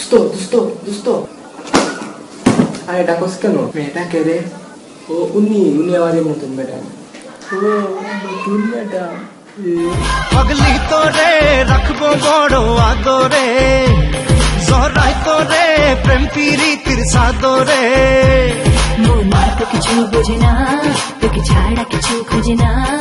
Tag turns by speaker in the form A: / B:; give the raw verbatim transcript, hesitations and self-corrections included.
A: দুস্তো দুস্তো দুস্তো আরে ডাকস কেন? মেয়েটা কে রে? ও উনি উনি আমাদের নতুন ম্যাডাম। ও নতুন ম্যাডাম।
B: পাগলি তোরে রাখবো বড় আদরে, জহরাই তোরে প্রেম প্রীতির সাদরে।
C: মন তো কিছু বোঝে না, তোকে ছাড়া কিছু খোঁজে না।